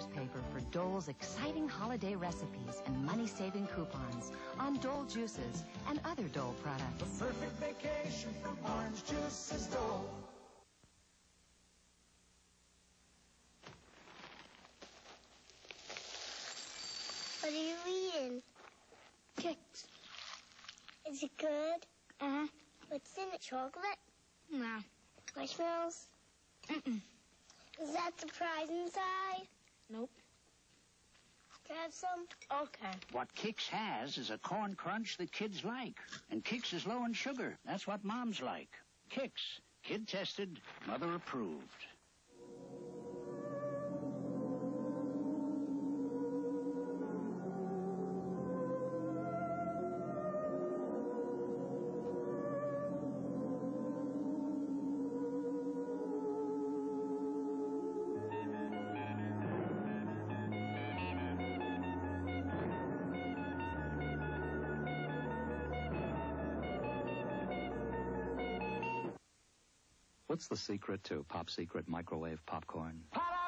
newspaper for Dole's exciting holiday recipes and money-saving coupons on Dole juices and other Dole products. The perfect vacation from orange juice is Dole. What are you reading? Kicks. Is it good? Uh-huh. What's in it? Chocolate? No. Marshmallows? Mm-mm. Is that the prize inside? Nope. Can I have some? Okay. What Kix has is a corn crunch that kids like. And Kix is low in sugar. That's what moms like. Kix. Kid tested, mother approved. What's the secret to Pop Secret microwave popcorn?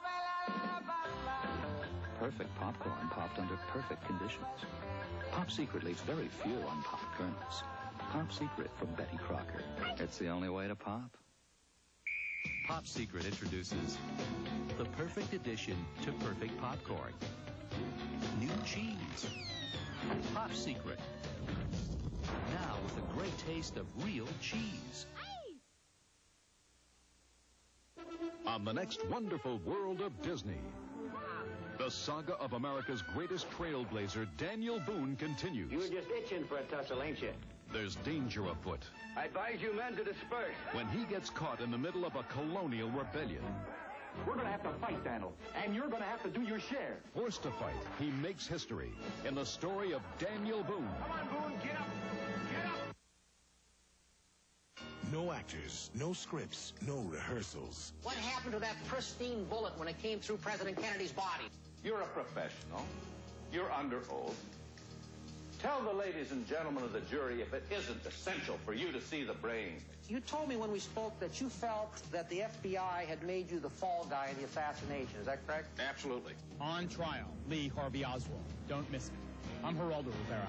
Perfect popcorn popped under perfect conditions. Pop Secret leaves very few unpopped kernels. Pop Secret from Betty Crocker. It's the only way to pop. Pop Secret introduces the perfect addition to perfect popcorn. New cheese. Pop Secret. Now with a great taste of real cheese. On the next wonderful world of Disney, the saga of America's greatest trailblazer, Daniel Boone, continues. You were just itching for a tussle, ain't you? There's danger afoot. I advise you men to disperse. When he gets caught in the middle of a colonial rebellion. We're going to have to fight, Daniel, and you're going to have to do your share. Forced to fight, he makes history in the story of Daniel Boone. Come on, Boone, get up! Get up! No actors, no scripts, no rehearsals. What happened to that pristine bullet when it came through President Kennedy's body? You're a professional. You're under oath. Tell the ladies and gentlemen of the jury if it isn't essential for you to see the brain. You told me when we spoke that you felt that the FBI had made you the fall guy in the assassination. Is that correct? Absolutely. On trial, Lee Harvey Oswald. Don't miss me. I'm Geraldo Rivera.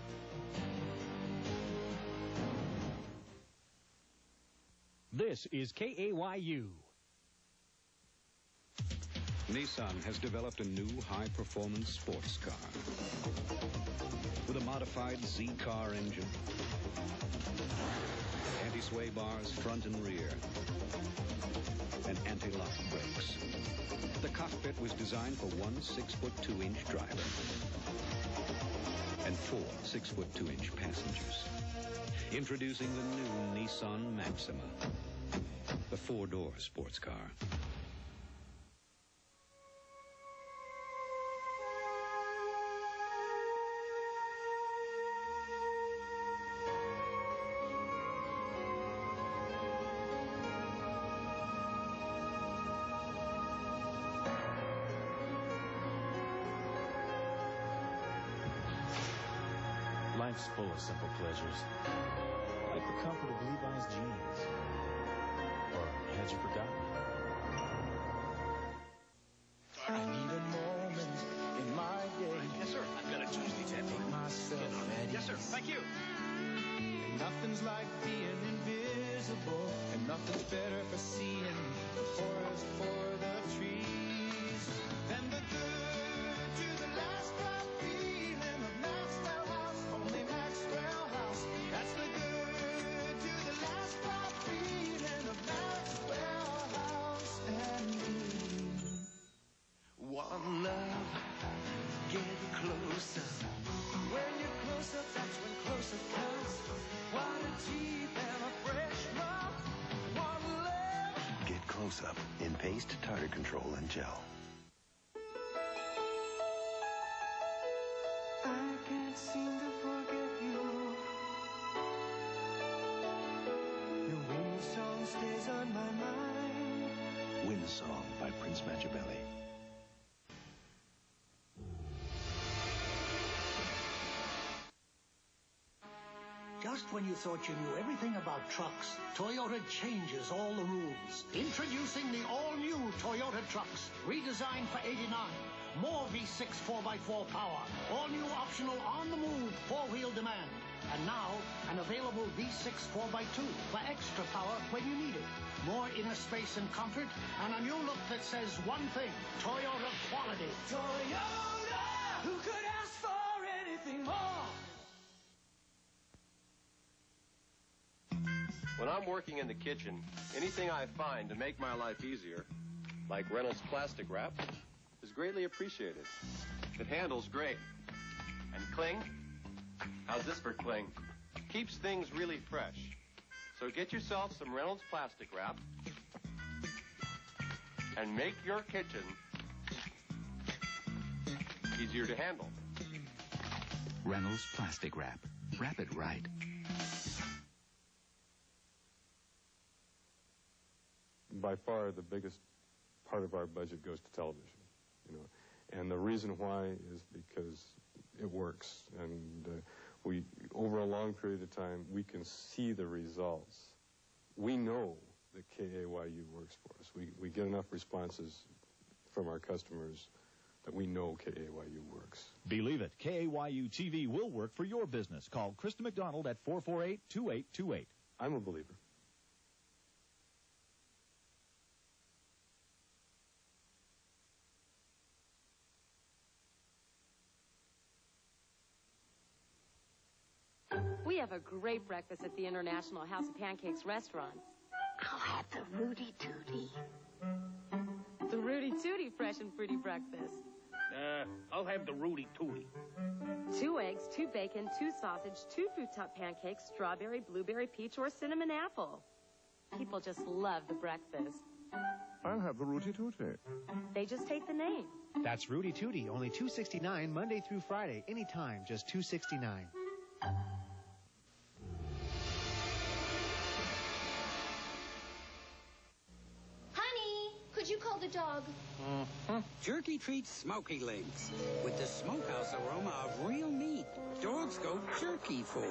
This is KAYU. Nissan has developed a new high-performance sports car with a modified Z-Car engine, anti-sway bars front and rear, and anti-lock brakes. The cockpit was designed for one 6'2" driver and 4 6'2" passengers. Introducing the new Nissan Maxima, the 4-door sports car. Life's full of simple pleasures, like the comfort of Levi's jeans. Or had you forgotten? I need a moment in my day. Yes, sir. I've got a Tuesday tattoo. Myself ready. Yes, sir. Thank you. And nothing's like being invisible, and nothing's better for seeing the forest for the trees than the good to the last drop feeling of Maxwell House, only Maxwell House. That's the good to the last drop feeling of Maxwell House and me. One love, get closer. When you're closer, that's when closer comes. White teeth and a fresh mouth. One love. Get close up in paste, tartar control, and gel. I can't seem to forget you. Your wind song stays on my mind. Wind Song by Prince Machiavelli. Just when you thought you knew everything about trucks, Toyota changes all the rules. Introducing the all-new Toyota trucks, redesigned for '89. more V6 4x4 power, all new optional on-the-move four-wheel demand. And now, an available V6 4x2 for extra power when you need it. More inner space and comfort, and a new look that says one thing, Toyota quality. Toyota, who could ask for anything more? When I'm working in the kitchen, anything I find to make my life easier, like Reynolds plastic wrap, is greatly appreciated. It handles great. And cling? How's this for cling? Keeps things really fresh. So get yourself some Reynolds plastic wrap and make your kitchen easier to handle. Reynolds plastic wrap. Wrap it right. By far, the biggest part of our budget goes to television, you know, and the reason why is because it works, and we, over a long period of time, we can see the results. We know that KAYU works for us. We get enough responses from our customers that we know KAYU works. Believe it, KAYU TV will work for your business. Call Krista McDonald at 448-2828. I'm a believer. We have a great breakfast at the International House of Pancakes restaurant. I'll have the Rudy Tooty. The Rudy Tooty fresh and fruity breakfast. I'll have the Rudy Tooty. 2 eggs, 2 bacon, 2 sausage, 2 fruit top pancakes, strawberry, blueberry, peach, or cinnamon apple. People just love the breakfast. I'll have the Rudy Tooty. They just take the name. That's Rudy Tooty, only $2.69 Monday through Friday, anytime, just $2.69. Could you call the dog? Jerky treats Smoky links with the smokehouse aroma of real meat. Dogs go jerky for.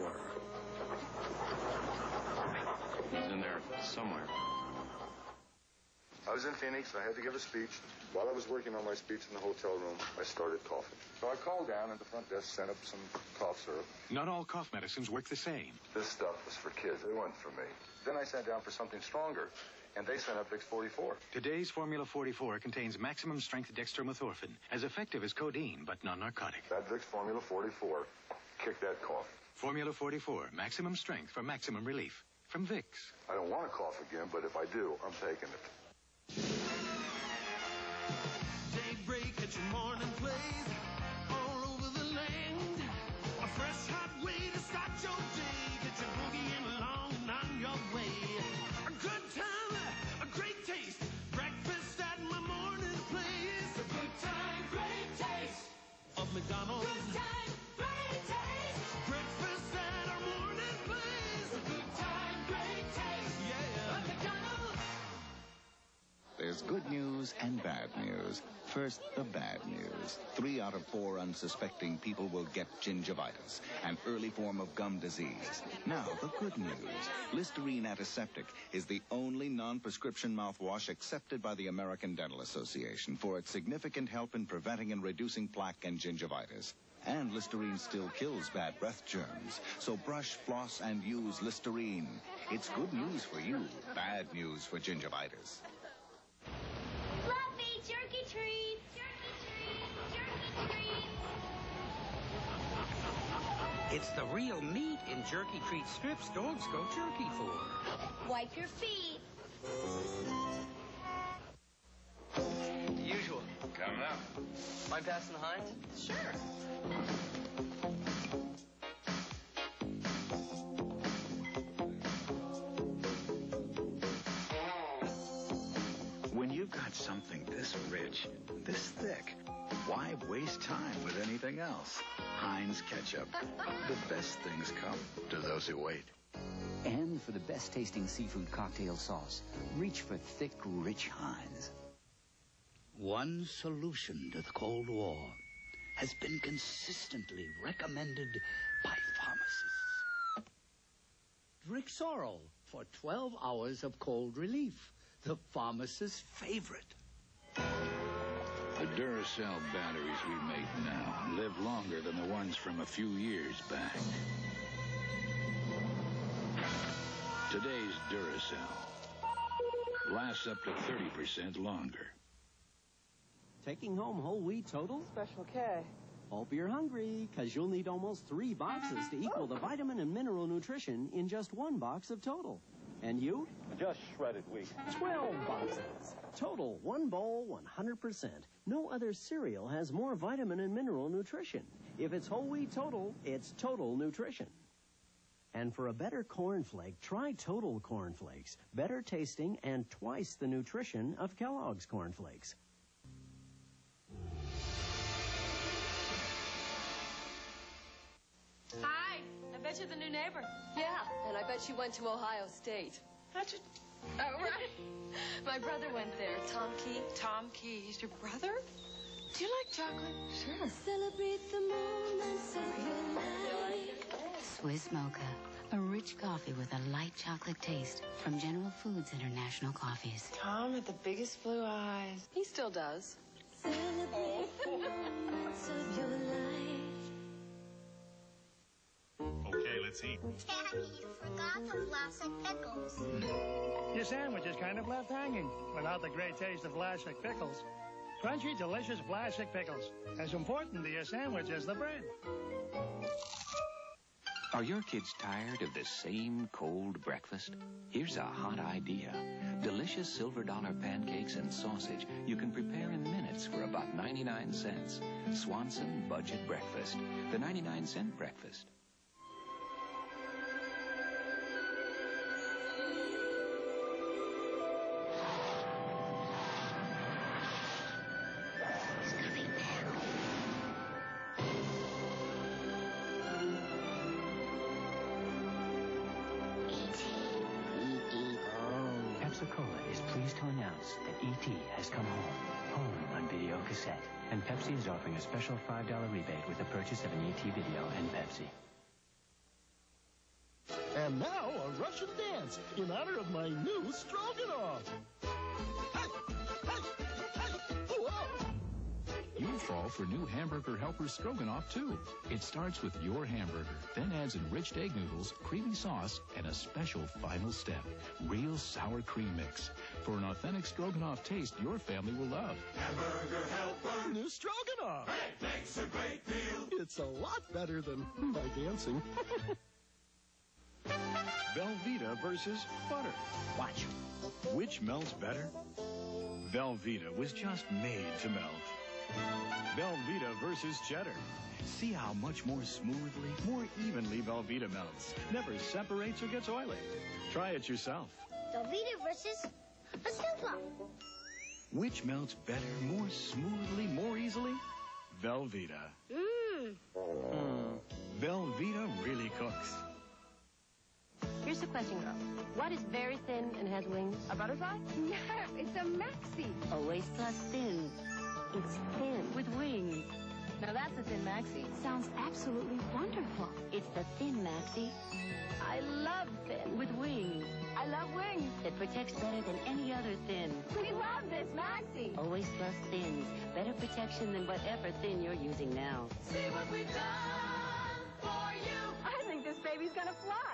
He's in there somewhere. I was in Phoenix, and I had to give a speech. While I was working on my speech in the hotel room, I started coughing. So I called down, and the front desk sent up some cough syrup. Not all cough medicines work the same. This stuff was for kids. It wasn't for me. Then I sat down for something stronger, and they sent up Vicks 44. Today's Formula 44 contains maximum strength dextromethorphan, as effective as codeine, but non-narcotic. That Vicks Formula 44 kicked that cough. Formula 44, maximum strength for maximum relief. From Vicks. I don't want to cough again, but if I do, I'm taking it. Daybreak at your morning place, all over the land. A fresh, hot way to start your day. Get your boogie along and on your way. A good time, a great taste. Breakfast at my morning place. A good time, great taste. Of McDonald's. Good time, great taste. Breakfast at our morning place. A good time, great taste. Yeah. Of McDonald's. There's good news and bad news. First, the bad news. 3 out of 4 unsuspecting people will get gingivitis, an early form of gum disease. Now, the good news. Listerine Antiseptic is the only non-prescription mouthwash accepted by the American Dental Association for its significant help in preventing and reducing plaque and gingivitis. And Listerine still kills bad breath germs. So brush, floss, and use Listerine. It's good news for you, bad news for gingivitis. Fluffy, jerky treats. Jerky treats. Jerky treats. It's the real meat in jerky treat strips dogs go jerky for. Wipe your feet. Usual. Coming up. Mind passing the Heinz? Sure. When you've got something this rich, this thick, why waste time with anything else? Heinz Ketchup. The best things come to those who wait. And for the best tasting seafood cocktail sauce, reach for thick, rich Heinz. One solution to the Cold War has been consistently recommended by pharmacists. Drixoral for 12 hours of cold relief. The pharmacist's favorite. The Duracell batteries we make now live longer than the ones from a few years back. Today's Duracell lasts up to 30% longer. Taking home whole wheat total? Special K. Hope you're hungry, because you'll need almost 3 boxes to equal the vitamin and mineral nutrition in just 1 box of Total. And you? Just shredded wheat. 12 boxes. Total, 1 bowl, 100%. No other cereal has more vitamin and mineral nutrition. If it's whole wheat Total, it's Total Nutrition. And for a better cornflake, try Total Cornflakes. Better tasting and twice the nutrition of Kellogg's cornflakes. Hi, I bet you're the new neighbor. Yeah, and I bet you went to Ohio State. That's it. Oh, right. My brother went there. Tom Key? Tom Key. He's your brother? Do you like chocolate? Sure. Celebrate the moments of your life. Swiss Mocha, a rich coffee with a light chocolate taste from General Foods International Coffees. Tom had the biggest blue eyes. He still does. Celebrate the moments of your life. Okay, let's eat. Daddy, you forgot the Vlasic pickles. Your sandwich is kind of left hanging without the great taste of Vlasic pickles. Crunchy, delicious Vlasic pickles. As important to your sandwich as the bread. Are your kids tired of the same cold breakfast? Here's a hot idea. Delicious silver dollar pancakes and sausage you can prepare in minutes for about 99 cents. Swanson Budget Breakfast. The 99-cent breakfast. E.T. has come home on video cassette. And Pepsi is offering a special $5 rebate with the purchase of an E.T. video and Pepsi. And now, a Russian dance in honor of my new stroganoff. You fall for new Hamburger Helper Stroganoff, too. It starts with your hamburger, then adds enriched egg noodles, creamy sauce, and a special final step, real sour cream mix. For an authentic Stroganoff taste your family will love. Hamburger Helper. New stroganoff. It makes a great deal. It's a lot better than my dancing. Velveeta versus butter. Watch. Which melts better? Velveeta was just made to melt. Velveeta versus cheddar. See how much more smoothly, more evenly Velveeta melts. Never separates or gets oily. Try it yourself. Velveeta versus a Snoop. Which melts better, more smoothly, more easily? Velveeta. Velveeta really cooks. Here's a question, girl. What is very thin and has wings? A butterfly? No, it's a maxi. Always plus thin. It's thin with wings. Now that's a thin maxi. Sounds absolutely wonderful. It's the thin maxi. I love thin. With wings. I love wings. That protects better than any other thin. We love this maxi. Always plus thins. Better protection than whatever thin you're using now. See what we've done for you. I think this baby's gonna fly.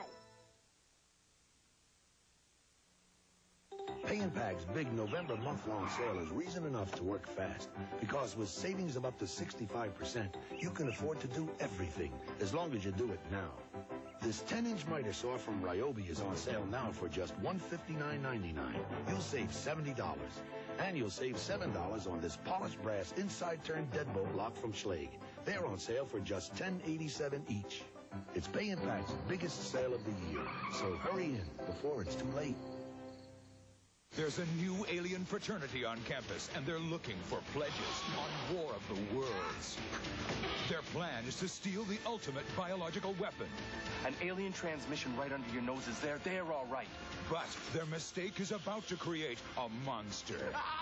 Pay and Pac's big November month-long sale is reason enough to work fast. Because with savings of up to 65%, you can afford to do everything, as long as you do it now. This 10-inch miter saw from Ryobi is on sale now for just $159.99. You'll save $70. And you'll save $7 on this polished brass inside-turn deadbolt lock from Schlage. They're on sale for just $10.87 each. It's Pay and Pac's biggest sale of the year, so hurry in before it's too late. There's a new alien fraternity on campus, and they're looking for pledges on War of the Worlds. Their plan is to steal the ultimate biological weapon. An alien transmission right under your nose is there. They're all right. But their mistake is about to create a monster.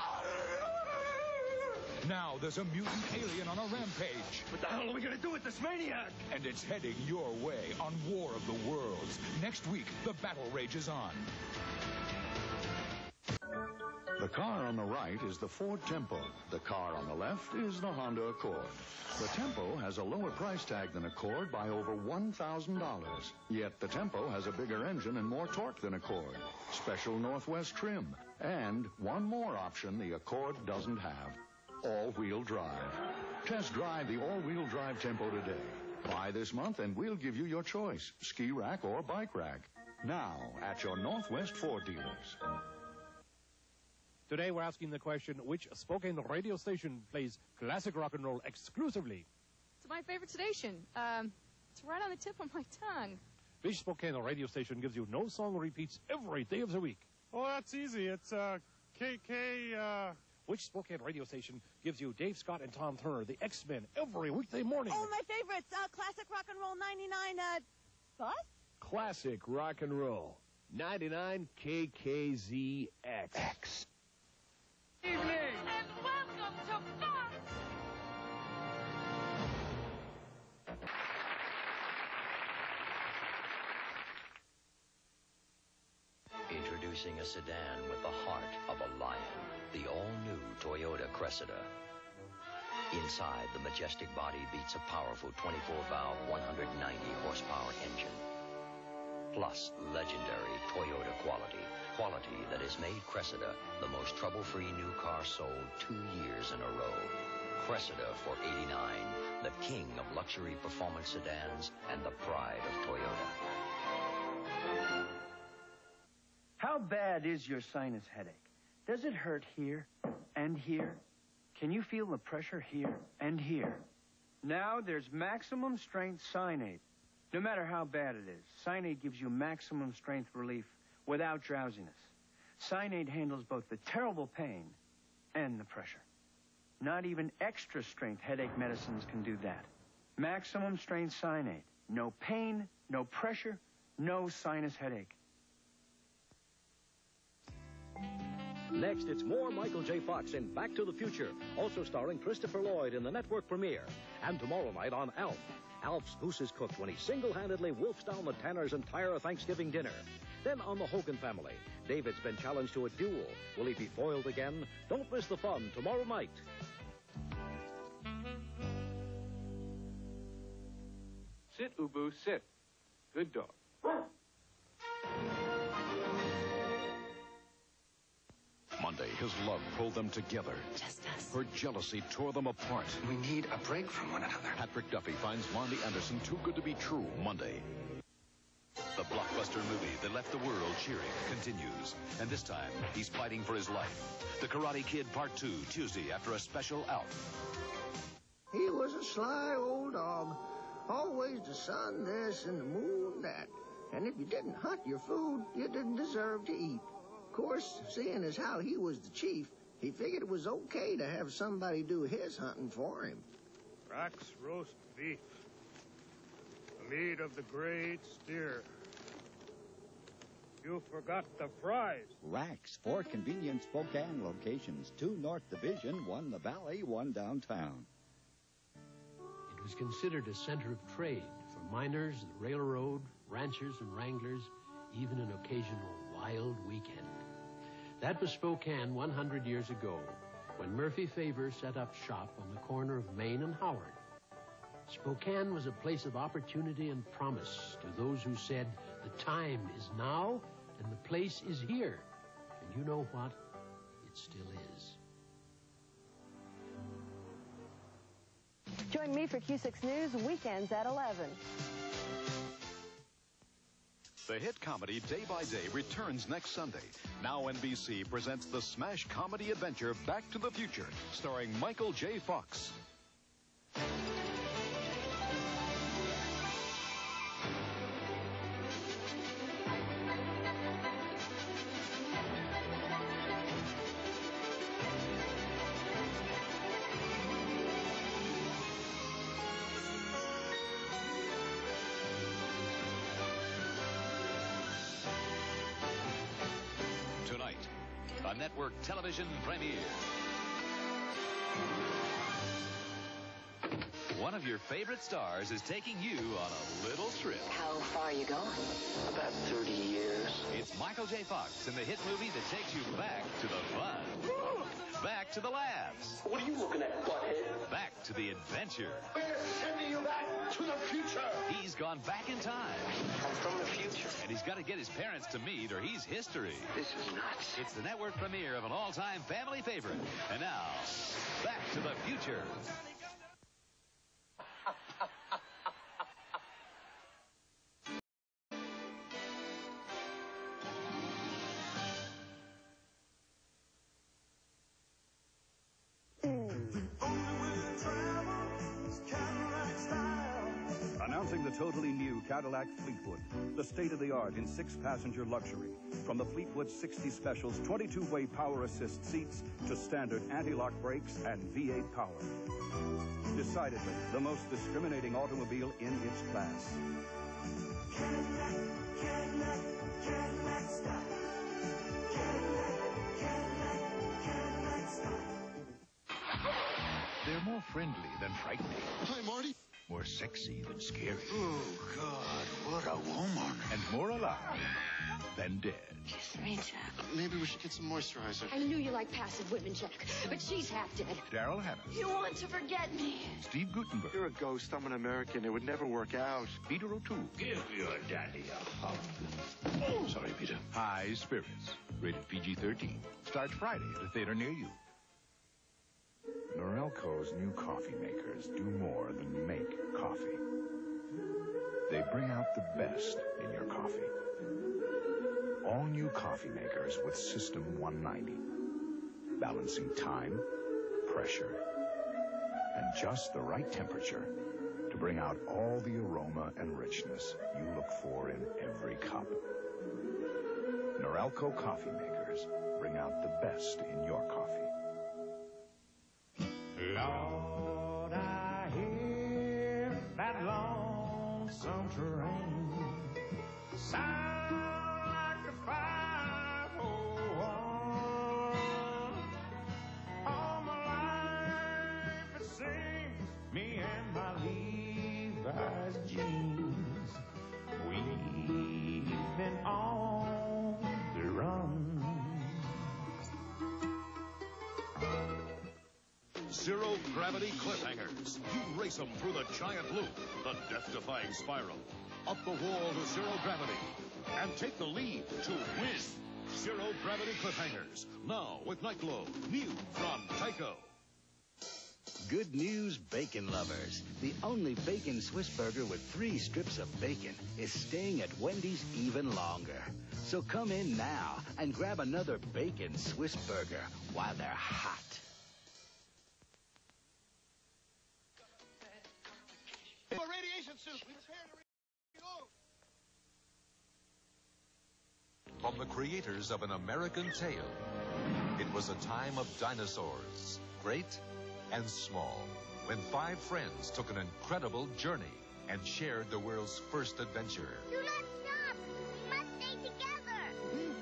Now there's a mutant alien on a rampage. What the hell are we going to do with this maniac? And it's heading your way on War of the Worlds. Next week, the battle rages on. The car on the right is the Ford Tempo. The car on the left is the Honda Accord. The Tempo has a lower price tag than Accord by over $1,000. Yet the Tempo has a bigger engine and more torque than Accord. Special Northwest trim. And one more option the Accord doesn't have. All-wheel drive. Test drive the all-wheel drive Tempo today. Buy this month and we'll give you your choice, ski rack or bike rack. Now at your Northwest Ford dealers. Today we're asking the question, which Spokane radio station plays classic rock and roll exclusively? It's my favorite station. It's right on the tip of my tongue. Which Spokane radio station gives you no song repeats every day of the week? Oh, that's easy. It's Which Spokane radio station gives you Dave Scott and Tom Turner, the X-Men, every weekday morning? Oh, my favorites. Classic Rock and Roll 99, bus? Classic Rock and Roll 99 KKZX. Evening and welcome to Fox. Introducing a sedan with the heart of a lion, the all-new Toyota Cressida. Inside, the majestic body beats a powerful 24-valve, 190-horsepower engine. Plus, legendary Toyota quality. Quality that has made Cressida the most trouble-free new car sold 2 years in a row. Cressida for $89, the king of luxury performance sedans and the pride of Toyota. How bad is your sinus headache? Does it hurt here and here? Can you feel the pressure here and here? Now there's maximum strength Sine-Aid. No matter how bad it is, Sine-Aid gives you maximum strength relief without drowsiness. Sine-Aid handles both the terrible pain and the pressure. Not even extra strength headache medicines can do that. Maximum strength Sine-Aid. No pain, no pressure, no sinus headache. Next, it's more Michael J. Fox in Back to the Future, also starring Christopher Lloyd in the network premiere. And tomorrow night on Alf. Alf's goose is cooked when he single-handedly wolfs down the Tanner's entire Thanksgiving dinner. Then on the Hogan Family, David's been challenged to a duel. Will he be foiled again? Don't miss the fun tomorrow night. Sit, Ubu, sit. Good dog. Monday, his love pulled them together. Just us. Her jealousy tore them apart. We need a break from one another. Patrick Duffy finds Lonnie Anderson too good to be true. Monday. The blockbuster movie that left the world cheering continues. And this time, he's fighting for his life. The Karate Kid Part 2, Tuesday, after a special Alf. He was a sly old dog. Always the sun this and the moon that. And if you didn't hunt your food, you didn't deserve to eat. Of course, seeing as how he was the chief, he figured it was okay to have somebody do his hunting for him. Rack's roast beef. The meat of the great steer. You forgot the fries. Rack's, 4 convenient Spokane locations, 2 North Division, 1 the Valley, 1 downtown. It was considered a center of trade for miners, the railroad, ranchers and wranglers, even an occasional wild weekend. That was Spokane 100 years ago, when Murphy Favor set up shop on the corner of Main and Howard. Spokane was a place of opportunity and promise to those who said, the time is now and the place is here. And you know what? It still is. Join me for Q6 News weekends at 11. The hit comedy Day by Day returns next Sunday. Now NBC presents the smash comedy adventure Back to the Future, starring Michael J. Fox. Network television premiere. one of your favorite stars is taking you on a little trip. How far are you going? About 30 years. It's Michael J. Fox in the hit movie that takes you back to the fun. Back to the laughs. What are you looking at, butthead? Back to the adventure. We're sending you back to the future. He's gone back in time. I'm from the future. And he's got to get his parents to meet or he's history. This is nuts. It's the network premiere of an all-time family favorite. And now, Back to the Future. Announcing the totally new Cadillac Fleetwood, the state-of-the-art in 6-passenger luxury. From the Fleetwood 60 Specials 22-way power assist seats to standard anti-lock brakes and V8 power. Decidedly, the most discriminating automobile in its class. Cadillac, Cadillac, Cadillac style. Cadillac, Cadillac, Cadillac style. They're more friendly than frightening. Hi, Marty. More sexy than scary. Oh, God, what a woman. And more alive than dead. Kiss me, Jack. Maybe we should get some moisturizer. I knew you liked passive women, Jack, but she's half dead. Daryl Hannah. You want to forget me. Steve Gutenberg. You're a ghost. I'm an American. It would never work out. Peter O'Toole. Give your daddy a hug. Oh, sorry, Peter. High Spirits. Rated PG-13. Starts Friday at a theater near you. Norelco's new coffee makers do more than make coffee. They bring out the best in your coffee. All new coffee makers with System 190. Balancing time, pressure, and just the right temperature to bring out all the aroma and richness you look for in every cup. Norelco coffee makers bring out the best in your coffee. Lord, I hear that lonesome train sound like the 501. All my life it seems me and my Levi's jeans, we've been on the run. Zero-gravity cliffhangers. You race them through the giant loop, the death-defying spiral, up the wall to zero gravity, and take the lead to win. Zero-gravity cliffhangers. Now with Night Glow, new from Tyco. Good news, bacon lovers. The only bacon Swiss burger with 3 strips of bacon is staying at Wendy's even longer. So come in now and grab another bacon Swiss burger while they're hot. Radiation suit. We prepared to From the creators of An American Tale, it was a time of dinosaurs, great and small, when 5 friends took an incredible journey and shared the world's first adventure. Do not stop. We must stay together.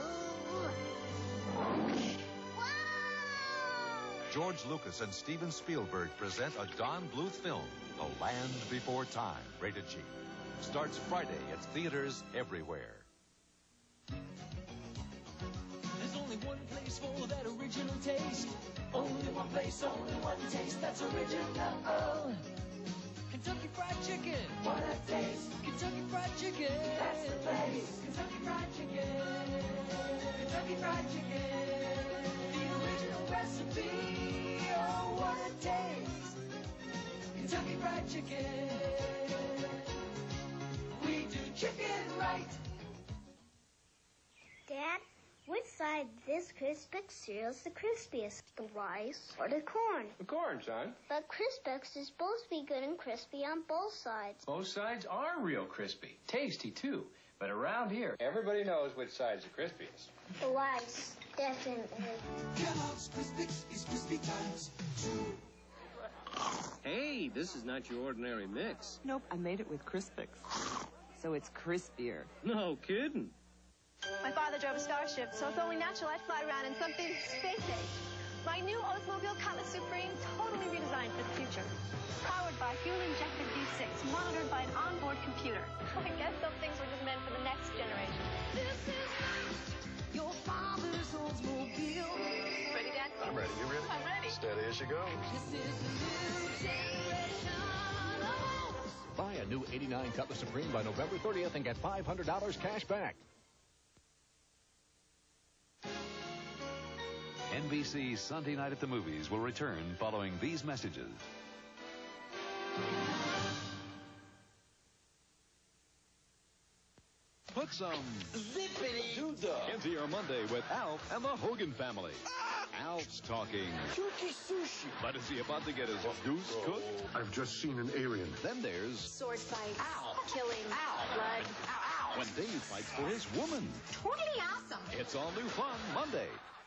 Whoa! George Lucas and Steven Spielberg present a Don Bluth film, The Land Before Time, rated G. Starts Friday at theaters everywhere. There's only one place for that original taste. Only one place, only one taste that's original. Kentucky Fried Chicken. What a taste. Kentucky Fried Chicken. That's the place. Kentucky Fried Chicken. Kentucky Fried Chicken. The original recipe. Oh, what a taste. Kentucky Fried Chicken. We do chicken right. Dad, which side of this Crispix cereal is the crispiest? The rice or the corn? The corn, son. But Crispix is supposed to be good and crispy on both sides. Both sides are real crispy. Tasty, too. But around here, everybody knows which side's the crispiest. The rice, definitely. Kellogg's Crispix is crispy times 2. Hey, this is not your ordinary mix. Nope, I made it with Crispix. So it's crispier. No kidding. My father drove a Starship, so it's only natural I'd fly around in something space-age. My new Oldsmobile Cutlass Supreme, totally redesigned for the future. Powered by monitored by an onboard computer. I guess some things were just meant for the next generation. This is your father's Oldsmobile. Ready, Dad? I'm ready. You ready? I'm ready. Steady as she goes. This is the new generation of Olds. Buy a new 89 Cutlass Supreme by November 30th and get $500 cash back. NBC's Sunday Night at the Movies will return following these messages. Put some zippity-doo-dah into your Monday with Alf and the Hogan Family. Alf's talking Jerky sushi. but is he about to get his goose cooked? I've just seen an alien. Then there's Sword fights. Ow. Killing. Ow. Blood. Ow, ow. when Dave fights for his woman. Totally awesome. It's all new fun Monday.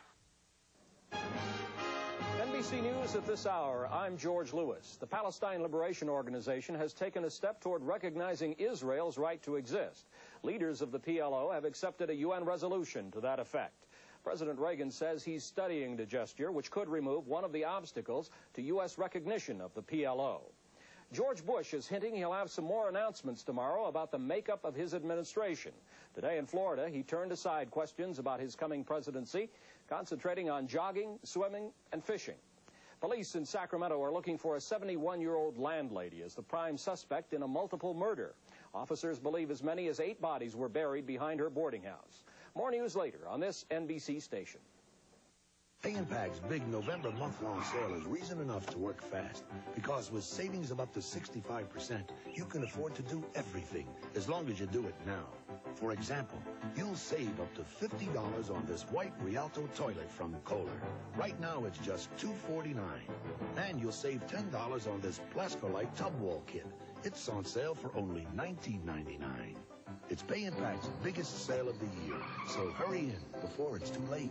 NBC News at this hour, I'm George Lewis. The Palestine Liberation Organization has taken a step toward recognizing Israel's right to exist. Leaders of the PLO have accepted a UN resolution to that effect. President Reagan says he's studying the gesture, which could remove one of the obstacles to U.S. recognition of the PLO. George Bush is hinting he'll have some more announcements tomorrow about the makeup of his administration. Today in Florida, he turned aside questions about his coming presidency, concentrating on jogging, swimming, and fishing. Police in Sacramento are looking for a 71-year-old landlady as the prime suspect in a multiple murder. Officers believe as many as 8 bodies were buried behind her boarding house. More news later on this NBC station. Pay-N-Pac's big November month-long sale is reason enough to work fast, because with savings of up to 65%, you can afford to do everything as long as you do it now. For example, you'll save up to $50 on this white Rialto toilet from Kohler. Right now, it's just $249. And you'll save $10 on this Plascolite tub wall kit. It's on sale for only $19.99. It's Pay-N-Pac's biggest sale of the year, so hurry in before it's too late.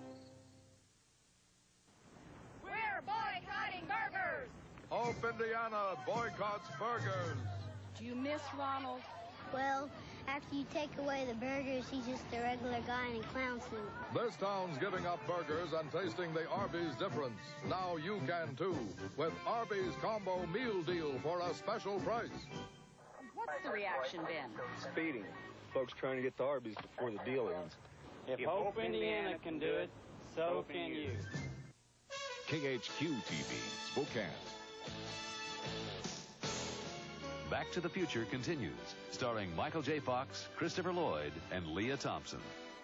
We're boycotting burgers. Hope, Indiana boycotts burgers. Do you miss Ronald? Well, after you take away the burgers, he's just a regular guy in a clown suit. This town's giving up burgers and tasting the Arby's difference. Now you can too, with Arby's Combo Meal Deal for a special price. What's the reaction been? Speeding. Folks trying to get to Arby's before the deal ends. If Hope, Indiana can do it, so can you. KHQ TV, Spokane. Back to the Future continues, starring Michael J. Fox, Christopher Lloyd, and Leah Thompson.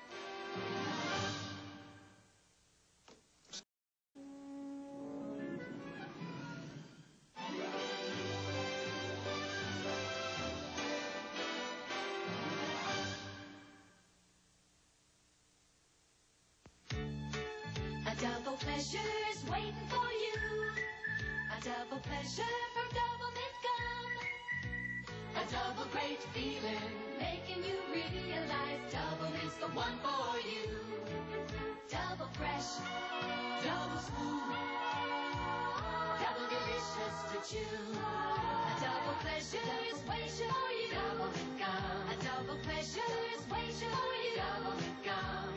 A double pleasure's waiting for you. A double pleasure from Double Mint Gum. A double great feeling, making you realize Double is the one for you. Double fresh, double smooth, double delicious to chew. A double pleasure is waiting for you. Double Mint Gum. A double pleasure is waiting for you. Double Mint Gum.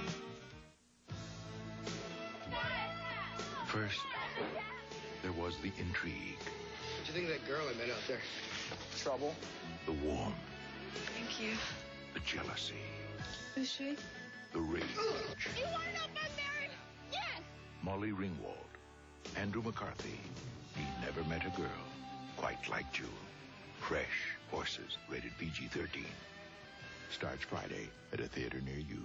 First, there was the intrigue, What do you think of that girl I met out there? Trouble. the warmth, Thank you. the jealousy, Who's she? the rage. You want to know if I'm married? Yes. Molly Ringwald, Andrew McCarthy. He never met a girl quite like June. Fresh Horses, rated PG-13. Starts Friday at a theater near you.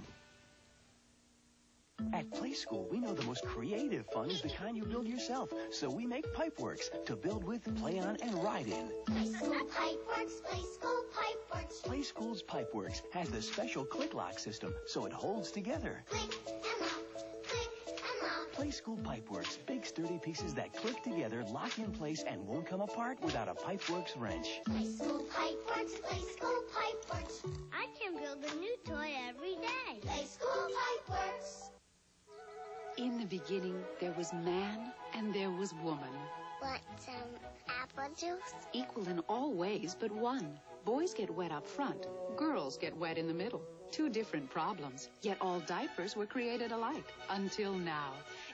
At Playskool, we know the most creative fun is the kind you build yourself. So we make Pipeworks to build with, play on, and ride in. Playskool Pipeworks, Playskool Pipeworks. Playskool's Pipeworks has the special click lock system, so it holds together. Click and lock, click and lock. Playskool Pipeworks, big sturdy pieces that click together, lock in place, and won't come apart without a Pipeworks wrench. Playskool Pipeworks, Playskool Pipeworks. I can build a new toy every day. Playskool Pipeworks. In the beginning, there was man and there was woman. What, apple juice? Equal in all ways but one. Boys get wet up front. Girls get wet in the middle. Two different problems. Yet all diapers were created alike. Until now.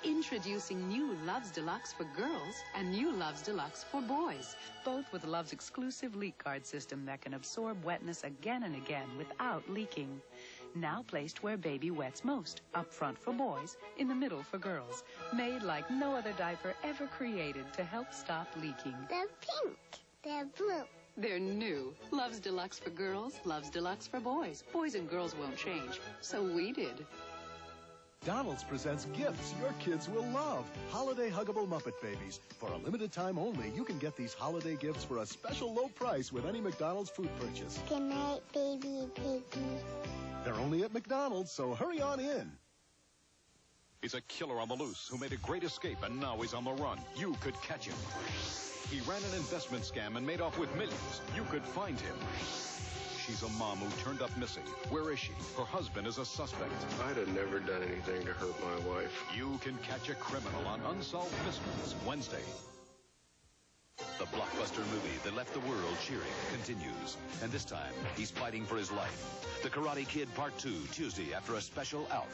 Introducing new Luvs Deluxe for girls and new Luvs Deluxe for boys. Both with Luvs' exclusive leak guard system that can absorb wetness again and again without leaking. Now placed where baby wets most. Up front for boys, in the middle for girls. Made like no other diaper ever created to help stop leaking. They're pink. They're blue. They're new. Luvs Deluxe for girls, Luvs Deluxe for boys. Boys and girls won't change. So we did. McDonald's presents gifts your kids will love. Holiday Huggable Muppet Babies. For a limited time only, you can get these holiday gifts for a special low price with any McDonald's food purchase. Good night, baby piggy. They're only at McDonald's, so hurry on in. He's a killer on the loose who made a great escape, and now he's on the run. You could catch him. He ran an investment scam and made off with millions. You could find him. She's a mom who turned up missing. Where is she? Her husband is a suspect. I'd have never done anything to hurt my wife. You can catch a criminal on Unsolved Mysteries Wednesday. The blockbuster movie that left the world cheering continues. And this time, he's fighting for his life. The Karate Kid Part 2, Tuesday after a special out.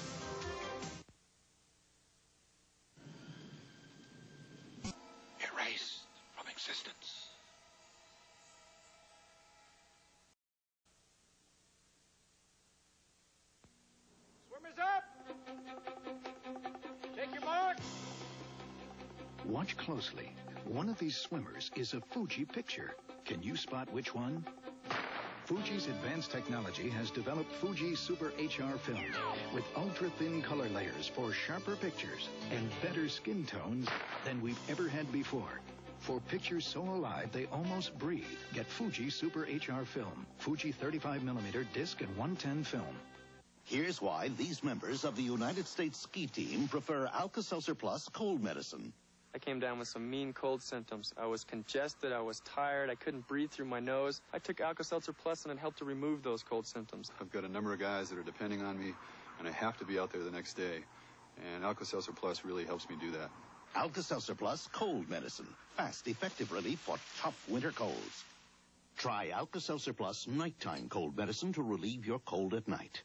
Erased from existence. Swimmers up! Take your mark! Watch closely. One of these swimmers is a Fuji picture. Can you spot which one? Fuji's advanced technology has developed Fuji Super HR film with ultra-thin color layers for sharper pictures and better skin tones than we've ever had before. For pictures so alive they almost breathe, get Fuji Super HR film, Fuji 35mm disc and 110 film. Here's why these members of the United States ski team prefer Alka-Seltzer Plus cold medicine. I came down with some mean cold symptoms. I was congested, I was tired, I couldn't breathe through my nose. I took Alka-Seltzer Plus and it helped to remove those cold symptoms. I've got a number of guys that are depending on me, and I have to be out there the next day. And Alka-Seltzer Plus really helps me do that. Alka-Seltzer Plus cold medicine. Fast, effective relief for tough winter colds. Try Alka-Seltzer Plus nighttime cold medicine to relieve your cold at night.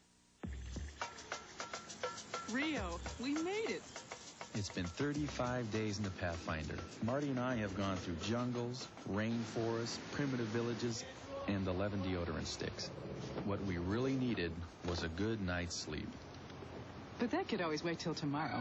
Rio, we made it. It's been 35 days in the Pathfinder. Marty and I have gone through jungles, rainforests, primitive villages, and 11 deodorant sticks. What we really needed was a good night's sleep. But that could always wait till tomorrow.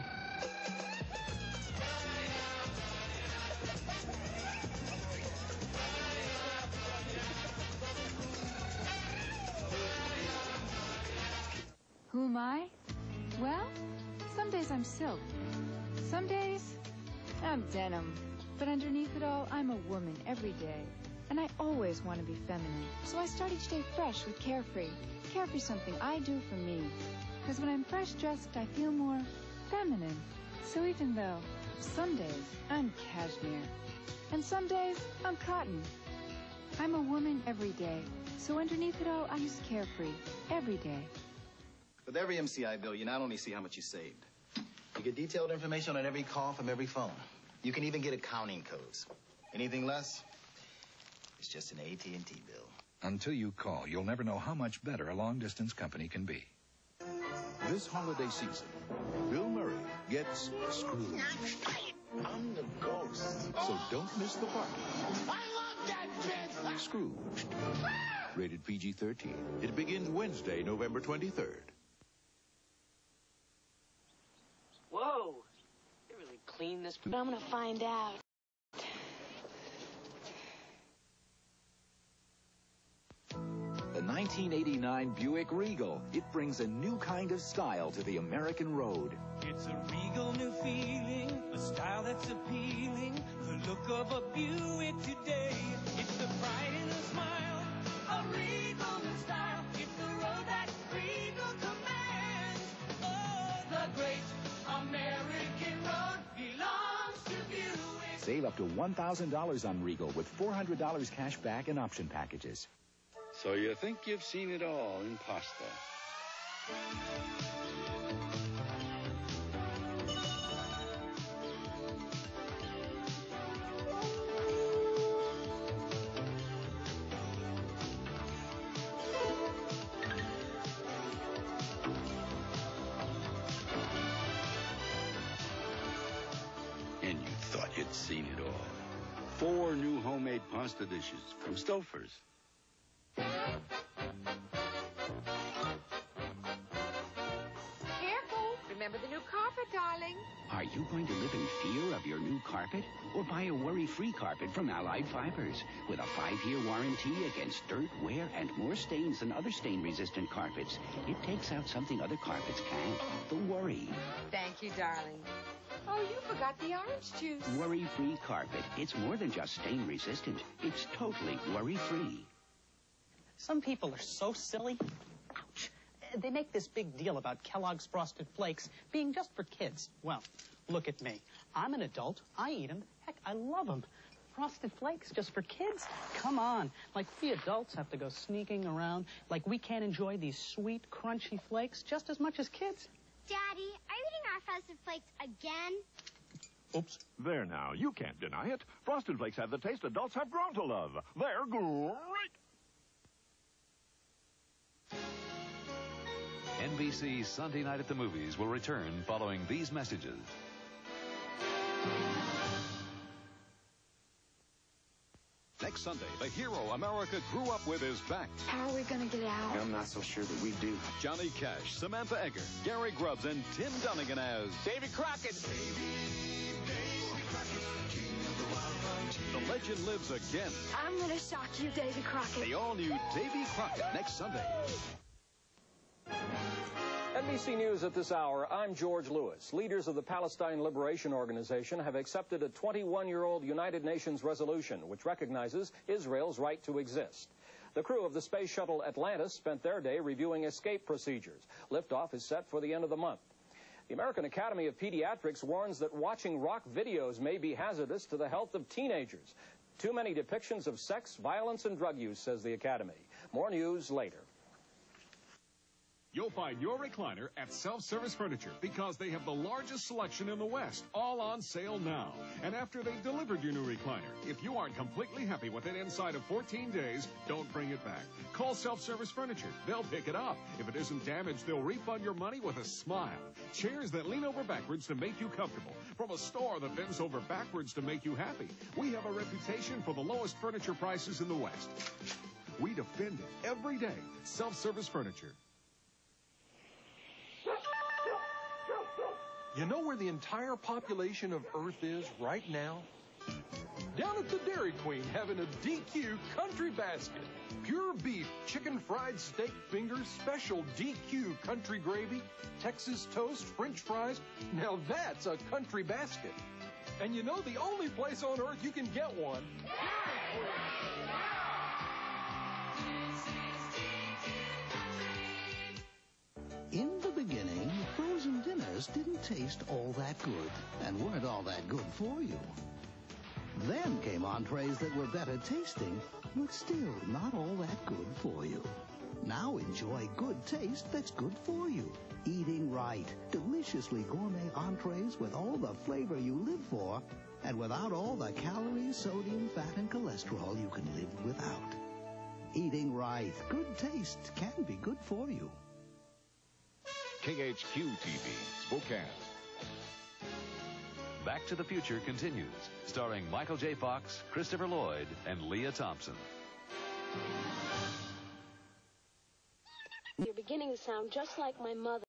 Who am I? Well, some days I'm silk. Some days, I'm denim. But underneath it all, I'm a woman every day. And I always want to be feminine. So I start each day fresh with Carefree. Carefree's something I do for me. Because when I'm fresh dressed, I feel more feminine. So even though some days I'm cashmere, and some days I'm cotton, I'm a woman every day. So underneath it all, I use Carefree every day. With every MCI bill, you not only see how much you saved, you get detailed information on every call from every phone. You can even get accounting codes. Anything less, it's just an AT&T bill. Until you call, you'll never know how much better a long-distance company can be. This holiday season, Bill Murray gets Scrooged. I'm the ghost. So don't miss the party. I love that bitch! Scrooged. Rated PG-13. It begins Wednesday, November 23rd. Whoa! They really cleaned this. But I'm gonna find out. The 1989 Buick Regal. It brings a new kind of style to the American road. It's a regal new feeling, a style that's appealing, the look of a Buick today. It's the pride in a smile, a regal new style. It's the road that Regal commands. Oh, the great American road belongs to Buick. Save up to $1,000 on Regal with $400 cash back and option packages. So you think you've seen it all in pasta? Seen it all. 4 new homemade pasta dishes from Stouffer's. Careful. Remember the new carpet, darling. Are you going to live in fear of your new carpet? Or buy a worry-free carpet from Allied Fibers with a 5-year warranty against dirt, wear, and more stains than other stain-resistant carpets. It takes out something other carpets can't. The worry. Thank you, darling. Oh, you forgot the orange juice. Worry-free carpet. It's more than just stain-resistant. It's totally worry-free. Some people are so silly. Ouch. They make this big deal about Kellogg's Frosted Flakes being just for kids. Well, look at me. I'm an adult. I eat them. Heck, I love them. Frosted Flakes just for kids? Come on. Like we adults have to go sneaking around. Like we can't enjoy these sweet, crunchy flakes just as much as kids. Daddy, are you eating our Frosted Flakes again? Oops. There now. You can't deny it. Frosted Flakes have the taste adults have grown to love. They're great. NBC's Sunday Night at the Movies will return following these messages. Next Sunday, the hero America grew up with is back. How are we going to get out? I'm not so sure that we do. Johnny Cash, Samantha Eggar, Gary Grubbs, and Tim Dunnigan as Davy Crockett. The legend lives again. I'm going to shock you, Davy Crockett. The all-new Davy Crockett next Sunday. NBC News at this hour, I'm George Lewis. Leaders of the Palestine Liberation Organization have accepted a 21-year-old United Nations resolution which recognizes Israel's right to exist. The crew of the space shuttle Atlantis spent their day reviewing escape procedures. Liftoff is set for the end of the month. The American Academy of Pediatrics warns that watching rock videos may be hazardous to the health of teenagers. Too many depictions of sex, violence, and drug use, says the Academy. More news later. You'll find your recliner at Self-Service Furniture because they have the largest selection in the West, all on sale now. And after they've delivered your new recliner, if you aren't completely happy with it inside of 14 days, don't bring it back. Call Self-Service Furniture. They'll pick it up. If it isn't damaged, they'll refund your money with a smile. Chairs that lean over backwards to make you comfortable. From a store that bends over backwards to make you happy. We have a reputation for the lowest furniture prices in the West. We defend it every day. Self-Service Furniture. You know where the entire population of Earth is right now? Down at the Dairy Queen having a DQ country basket. Pure beef, chicken fried steak fingers, special DQ country gravy, Texas toast, French fries. Now that's a country basket. And you know the only place on Earth you can get one? In the beginning, frozen dinners didn't taste all that good and weren't all that good for you. Then came entrees that were better tasting, but still not all that good for you. Now enjoy good taste that's good for you. Eating right. Deliciously gourmet entrees with all the flavor you live for and without all the calories, sodium, fat, and cholesterol you can live without. Eating right. Good taste can be good for you. KHQ TV, Spokane. Back to the Future continues, starring Michael J. Fox, Christopher Lloyd, and Leah Thompson. You're beginning to sound just like my mother.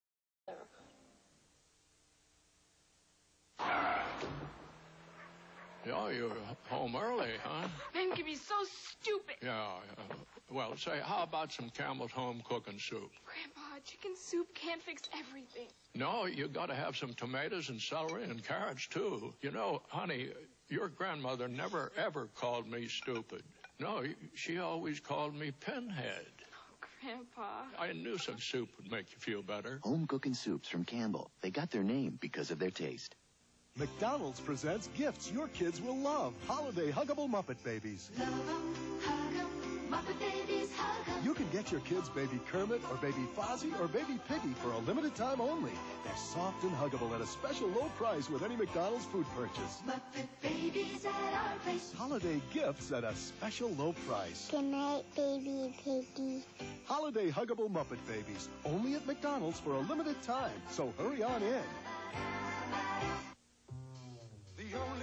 Yeah, you're home early, huh? Men can be so stupid. Yeah. Well, say, how about some Campbell's home cooking soup? Grandpa, chicken soup can't fix everything. No, you got to have some tomatoes and celery and carrots, too. You know, honey, your grandmother never, ever called me stupid. No, she always called me Pinhead. Oh, Grandpa. I knew some soup would make you feel better. Home cooking soups from Campbell. They got their name because of their taste. McDonald's presents gifts your kids will love. Holiday Huggable Muppet Babies. Love 'em, hug 'em, Muppet Babies, hug 'em. You can get your kids Baby Kermit or Baby Fozzie or Baby Piggy for a limited time only. They're soft and huggable at a special low price with any McDonald's food purchase. Muppet Babies at our place. Holiday gifts at a special low price. Good night, Baby Piggy. Holiday Huggable Muppet Babies. Only at McDonald's for a limited time. So hurry on in. The only way to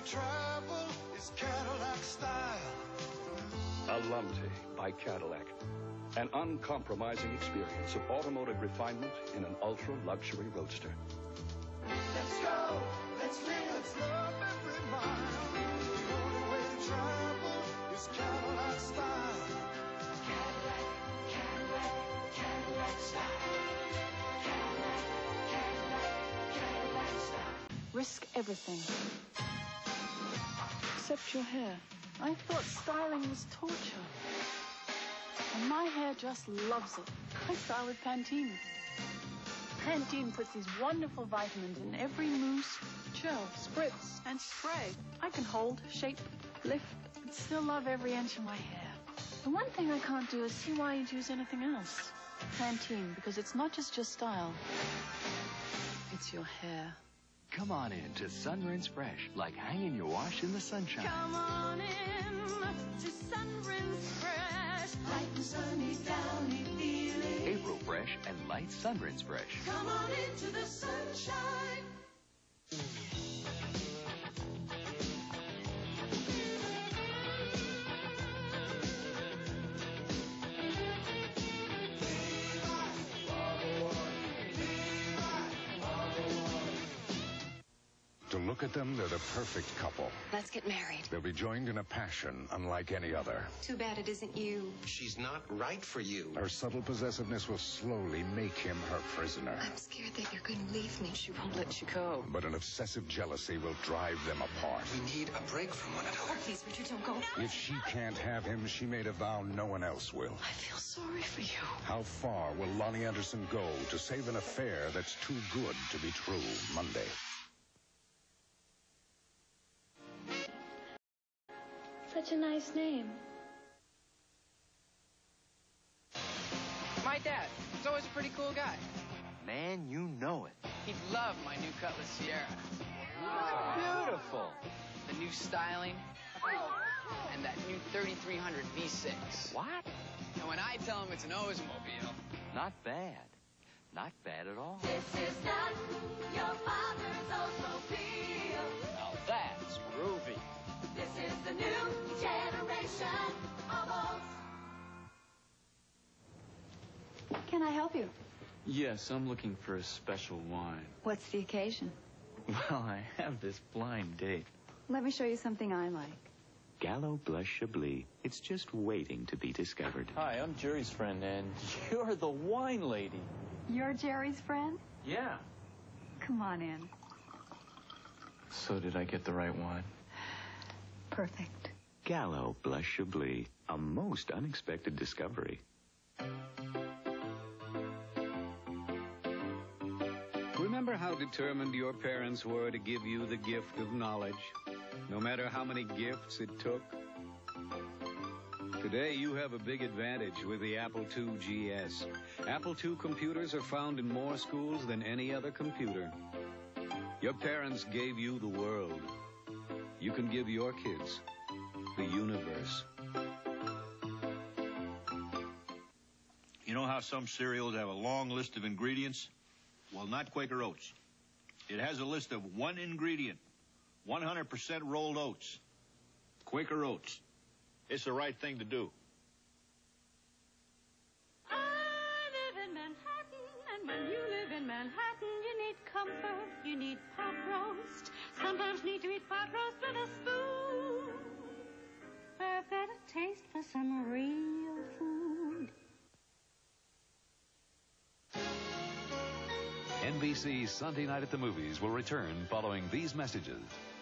travel is Cadillac style. Alante by Cadillac. An uncompromising experience of automotive refinement in an ultra-luxury roadster. Let's go, let's live, let's love every mile. The only way to travel is Cadillac style. Cadillac, Cadillac, Cadillac style. Cadillac, Cadillac, Cadillac style. Risk everything. Except your hair. I thought styling was torture. And my hair just loves it. I style with Pantene. Pantene puts these wonderful vitamins in every mousse, gel, spritz, and spray. I can hold, shape, lift, and still love every inch of my hair. The one thing I can't do is see why you'd use anything else. Pantene, because it's not just your style. It's your hair. Come on in to Sunrinse Fresh, like hanging your wash in the sunshine. Come on in to Sunrinse Fresh, light and sunny, downy feeling. April Fresh and Light Sunrinse Fresh. Come on into the sunshine. To look at them, they're the perfect couple. Let's get married. They'll be joined in a passion unlike any other. Too bad it isn't you. She's not right for you. Her subtle possessiveness will slowly make him her prisoner. I'm scared that you're going to leave me. She won't let you go. But an obsessive jealousy will drive them apart. We need a break from one another. Please, Richard, don't go. If she can't have him, she made a vow no one else will. I feel sorry for you. How far will Lonnie Anderson go to save an affair that's too good to be true? Monday. Such a nice name. My dad. He's always a pretty cool guy. Man, you know it. He'd love my new Cutlass Sierra. Beautiful. The new styling. And that new 3300 V6. What? And when I tell him it's an Oldsmobile. Not bad. Not bad at all. This is not your father's Oldsmobile. Now that's groovy. This is the new generation of Olds. Can I help you? Yes, I'm looking for a special wine. What's the occasion? Well, I have this blind date. Let me show you something I like. Gallo Blush Chablis. It's just waiting to be discovered. Hi, I'm Jerry's friend, and you're the wine lady. You're Jerry's friend? Yeah. Come on in. So did I get the right wine? Perfect. Gallo Blush Chablis. A most unexpected discovery. Remember how determined your parents were to give you the gift of knowledge, no matter how many gifts it took? Today, you have a big advantage with the Apple IIGS. Apple II computers are found in more schools than any other computer. Your parents gave you the world. You can give your kids the universe. You know how some cereals have a long list of ingredients? Well, not Quaker Oats. It has a list of one ingredient, 100% rolled oats. Quaker Oats. It's the right thing to do. I live in Manhattan, and when you live in Manhattan, you need comfort, you need pot roast. Sometimes need to eat pot roast with a spoon. I've got a taste for some real food. NBC's Sunday Night at the Movies will return following these messages.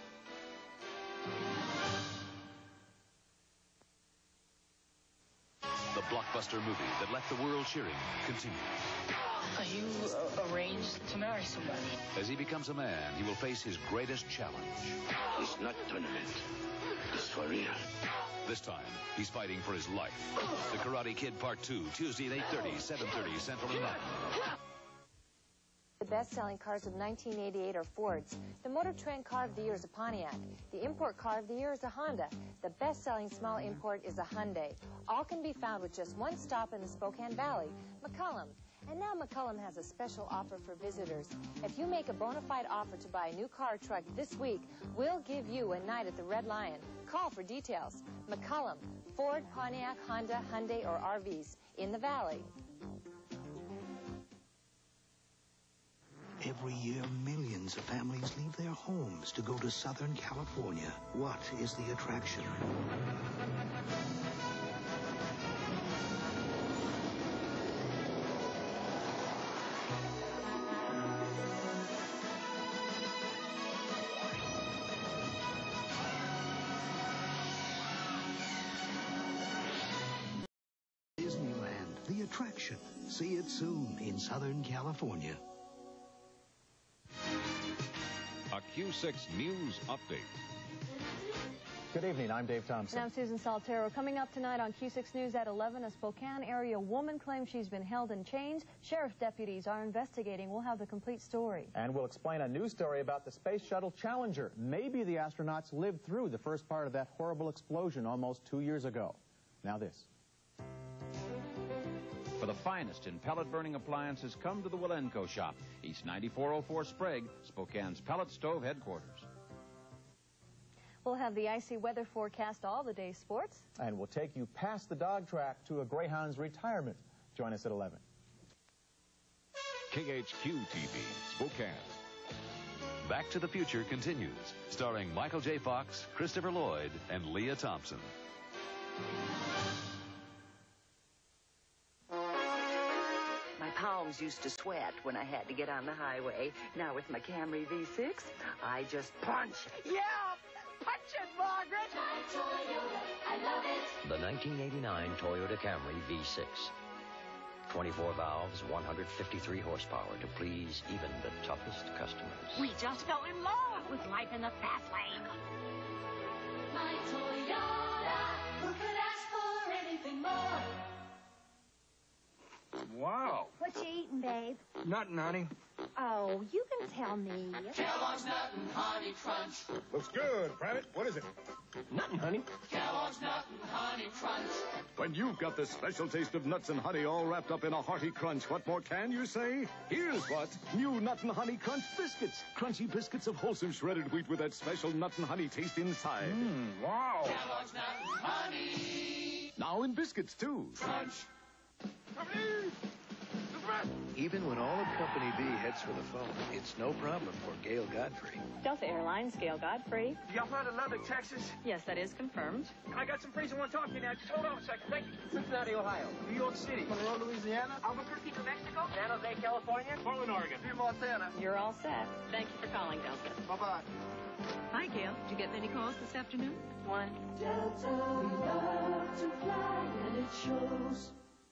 The blockbuster movie that left the world cheering continues. You arranged to marry somebody. As he becomes a man, he will face his greatest challenge. It's not tournament. It's for real. This time, he's fighting for his life. The Karate Kid Part 2, Tuesday at 8:30, 7:30 Central and Mountain. The best-selling cars of 1988 are Fords. The Motor Trend Car of the Year is a Pontiac. The Import Car of the Year is a Honda. The best-selling small import is a Hyundai. All can be found with just one stop in the Spokane Valley, McCollum. And now McCollum has a special offer for visitors. If you make a bona fide offer to buy a new car or truck this week, we'll give you a night at the Red Lion. Call for details. McCollum, Ford, Pontiac, Honda, Hyundai, or RVs in the Valley. Every year, millions of families leave their homes to go to Southern California. What is the attraction? Disneyland, the attraction. See it soon in Southern California. A Q6 News Update. Good evening, I'm Dave Thompson. And I'm Susan Saltero. Coming up tonight on Q6 News at 11, a Spokane area woman claims she's been held in chains. Sheriff deputies are investigating. We'll have the complete story. And we'll explain a news story about the Space Shuttle Challenger. Maybe the astronauts lived through the first part of that horrible explosion almost 2 years ago. Now this. For the finest in pellet-burning appliances, come to the Welenco Shop, East 9404 Sprague, Spokane's pellet stove headquarters. We'll have the icy weather forecast, all the day's sports. And we'll take you past the dog track to a Greyhound's retirement. Join us at 11. KHQ TV, Spokane. Back to the Future continues, starring Michael J. Fox, Christopher Lloyd, and Leah Thompson. My palms used to sweat when I had to get on the highway. Now with my Camry V6, I just punch. Yeah! Punch it, Margaret! My Toyota, I love it. The 1989 Toyota Camry V6. 24 valves, 153 horsepower to please even the toughest customers. We just fell in love with life in the fast lane. My Toyota, who could ask for anything more? Wow. What you eating, babe? Nothing, honey. Oh, you can tell me. Kellogg's Nut and Honey Crunch. Looks good, Private. What is it? Nothing, honey. Kellogg's Nut and Honey Crunch. When you've got the special taste of nuts and honey all wrapped up in a hearty crunch, what more can you say? Here's what. New Nut and Honey Crunch Biscuits. Crunchy biscuits of wholesome shredded wheat with that special nut and honey taste inside. Wow. Kellogg's Nut and Honey. Now in biscuits, too. Crunch. Even when all of Company B heads for the phone, it's no problem for Gail Godfrey. Delta Airlines, Gail Godfrey. Y'all found a Lubbock, Texas? Yes, that is confirmed. I got some friends who want to talk to you now. Just hold on a second. Thank you. Cincinnati, Ohio. New York City. Monroe, Louisiana. Albuquerque, New Mexico. San Jose, California. Portland, Oregon. Butte, Montana. You're all set. Thank you for calling, Delta. Bye-bye. Hi, Gail. Did you get many calls this afternoon? One. Delta, we love to fly, and it shows.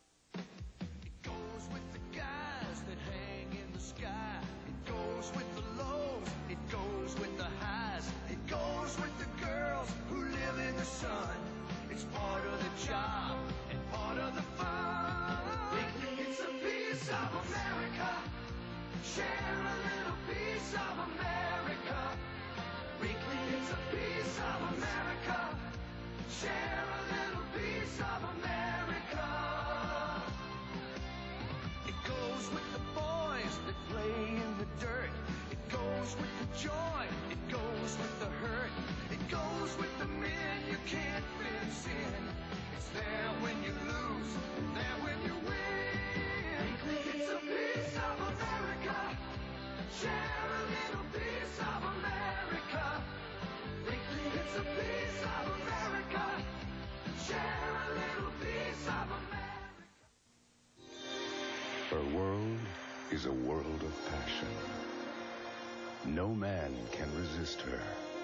With the lows, it goes with the highs, it goes with the girls who live in the sun. It's part of the job and part of the fun. It's a piece of America. Share a little piece of America. Weekly, it's a piece of America. Share a little piece of America. It goes with the boys that play in the dirt. It goes with the joy. It goes with the hurt. It goes with the men you can't fence in. It's there when you lose, there when you win. It's a piece of America. Share a little piece of America. It's a piece of America. Share a little piece of America. Her world is a world of passion. No man can resist her.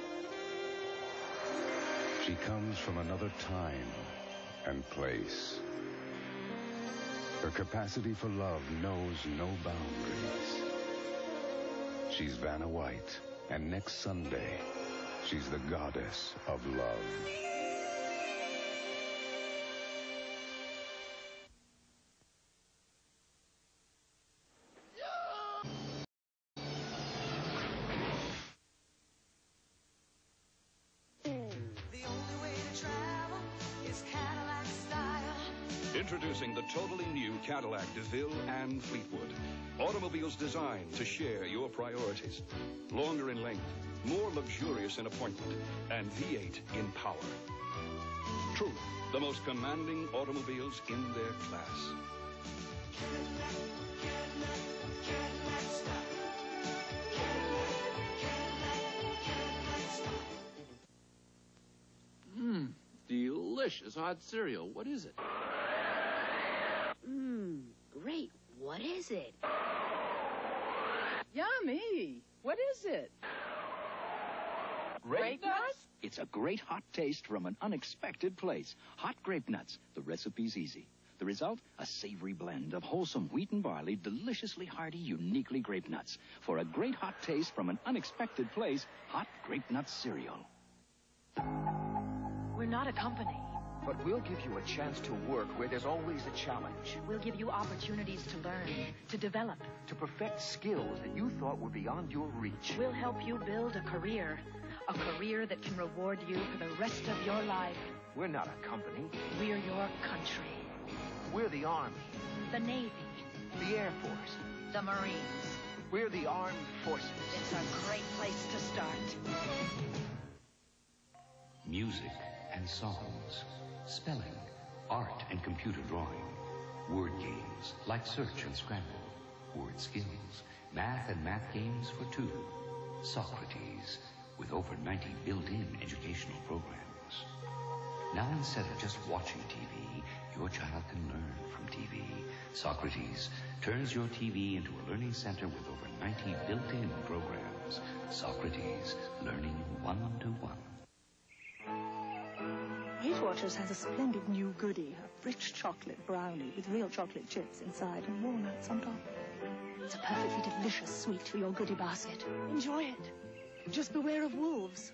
She comes from another time and place. Her capacity for love knows no boundaries. She's Vanna White, and next Sunday, she's the goddess of love. The only way to travel is Cadillac style. Introducing the totally new Cadillac DeVille and Fleetwood. Automobiles designed to share your priorities. Longer in length, more luxurious in appointment, and V8 in power. Truly, the most commanding automobiles in their class. Delicious hot cereal. What is it? Great. What is it? Yummy. What is it? Grape nuts? It's a great hot taste from an unexpected place. Hot grape nuts. The recipe's easy. The result? A savory blend of wholesome wheat and barley, deliciously hearty, uniquely grape nuts. For a great hot taste from an unexpected place, hot grape nuts cereal. We're not a company. But we'll give you a chance to work where there's always a challenge. We'll give you opportunities to learn, to develop. To perfect skills that you thought were beyond your reach. We'll help you build a career that can reward you for the rest of your life. We're not a company. We're your country. We're the Army. The Navy. The Air Force. The Marines. We're the Armed Forces. It's a great place to start. Music and songs, spelling, art and computer drawing, word games like search and scramble, word skills, math and math games for two. Socrates, with over 90 built-in educational programs. Now instead of just watching TV, your child can learn from TV. Socrates turns your TV into a learning center with over 90 built-in programs. Socrates, learning one-to-one. Weight Watchers has a splendid new goodie, a rich chocolate brownie with real chocolate chips inside and walnuts on top. It's a perfectly delicious sweet for your goodie basket. Enjoy it. Just beware of wolves.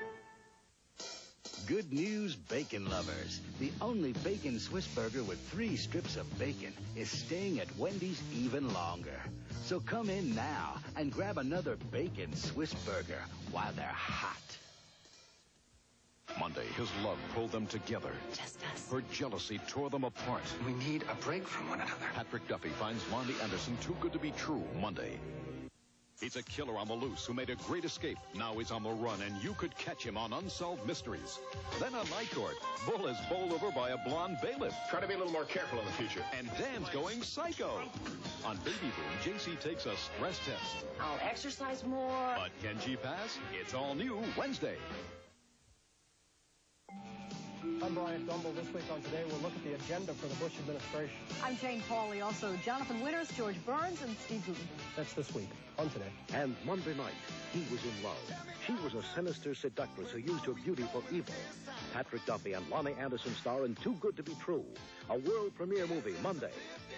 Good news, bacon lovers. The only bacon Swiss burger with 3 strips of bacon is staying at Wendy's even longer. So come in now and grab another bacon Swiss burger while they're hot. Monday, his love pulled them together. Just us. Her jealousy tore them apart. We need a break from one another. Patrick Duffy finds Lonnie Anderson too good to be true Monday. He's a killer on the loose who made a great escape. Now he's on the run, and you could catch him on Unsolved Mysteries. Then on Night Court, Bull is bowled over by a blonde bailiff. Try to be a little more careful in the future. And Dan's going psycho. On Baby Boom, JC takes a stress test. I'll exercise more. But can she pass? It's all new Wednesday. I'm Brian Dumble. This week on Today, we'll look at the agenda for the Bush administration. I'm Jane Pauley. Also, Jonathan Winters, George Burns, and Steve Hooten. That's this week on Today. And Monday night, he was in love. She was a sinister seductress who used her beauty for evil. Patrick Duffy and Lonnie Anderson star in Too Good to Be True, a world premiere movie Monday.